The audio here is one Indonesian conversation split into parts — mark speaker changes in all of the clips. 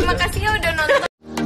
Speaker 1: Terima kasih ya udah nonton.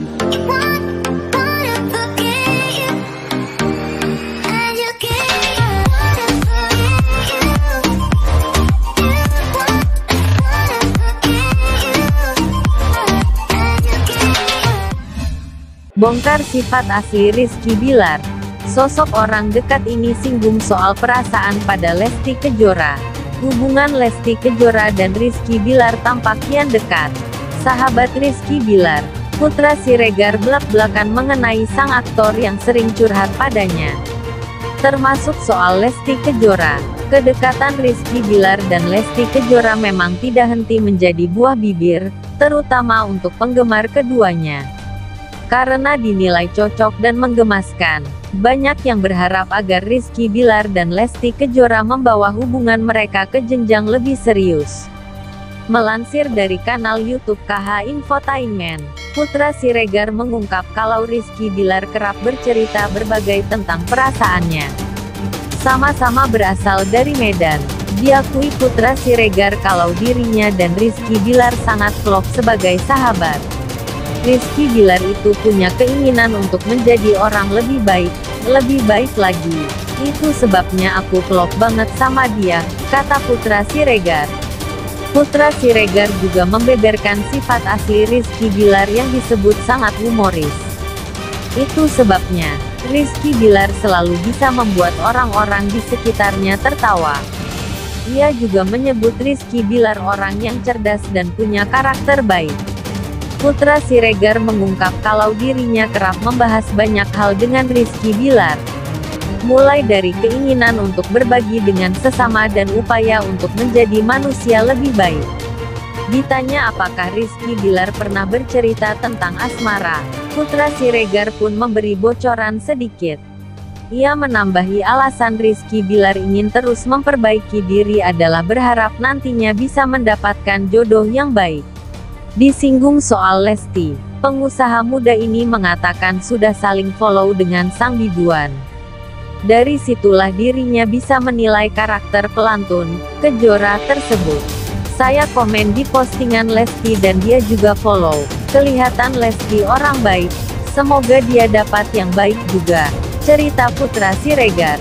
Speaker 2: Bongkar sifat asli Rizky Bilar. Sosok orang dekat ini singgung soal perasaan pada Lesti Kejora. Hubungan Lesti Kejora dan Rizky Bilar tampak kian dekat. Sahabat Rizky Bilar, Putra Siregar belak-belakan mengenai sang aktor yang sering curhat padanya. Termasuk soal Lesti Kejora. Kedekatan Rizky Bilar dan Lesti Kejora memang tidak henti menjadi buah bibir, terutama untuk penggemar keduanya. Karena dinilai cocok dan menggemaskan, banyak yang berharap agar Rizky Bilar dan Lesti Kejora membawa hubungan mereka ke jenjang lebih serius. Melansir dari kanal YouTube KH Infotainment, Putra Siregar mengungkap kalau Rizky Bilar kerap bercerita berbagai tentang perasaannya. Sama-sama berasal dari Medan, diakui Putra Siregar kalau dirinya dan Rizky Bilar sangat klop sebagai sahabat. Rizky Bilar itu punya keinginan untuk menjadi orang lebih baik lagi. Itu sebabnya aku klop banget sama dia, kata Putra Siregar. Putra Siregar juga membeberkan sifat asli Rizky Bilar yang disebut sangat humoris. Itu sebabnya, Rizky Bilar selalu bisa membuat orang-orang di sekitarnya tertawa. Ia juga menyebut Rizky Bilar orang yang cerdas dan punya karakter baik. Putra Siregar mengungkap kalau dirinya kerap membahas banyak hal dengan Rizky Bilar. Mulai dari keinginan untuk berbagi dengan sesama dan upaya untuk menjadi manusia lebih baik. Ditanya apakah Rizky Bilar pernah bercerita tentang asmara, Putra Siregar pun memberi bocoran sedikit. Ia menambahi alasan Rizky Bilar ingin terus memperbaiki diri adalah berharap nantinya bisa mendapatkan jodoh yang baik. Disinggung soal Lesti, pengusaha muda ini mengatakan sudah saling follow dengan sang biduan. Dari situlah dirinya bisa menilai karakter pelantun Kejora tersebut. Saya komen di postingan Lesti dan dia juga follow. Kelihatan Lesti orang baik, semoga dia dapat yang baik juga, cerita Putra Siregar.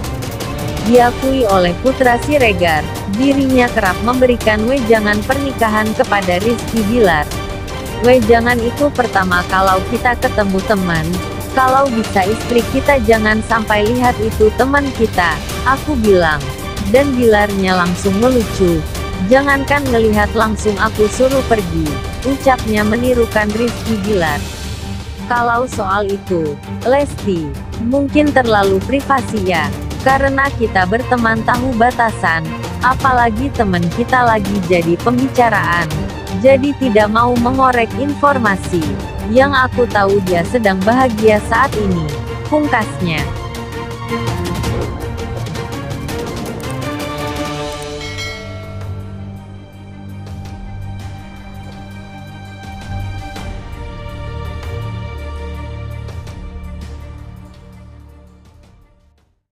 Speaker 2: Diakui oleh Putra Siregar, dirinya kerap memberikan wejangan pernikahan kepada Rizky Bilar. Wejangan itu pertama kalau kita ketemu teman, kalau bisa istri kita jangan sampai lihat itu teman kita, aku bilang. Dan Bilarnya langsung melucu. Jangankan ngelihat langsung aku suruh pergi, ucapnya menirukan Rizky Bilar. Kalau soal itu, Lesti, mungkin terlalu privasi ya, karena kita berteman tahu batasan, apalagi teman kita lagi jadi pembicaraan. Jadi tidak mau mengorek informasi. Yang aku tahu dia sedang bahagia saat ini, pungkasnya.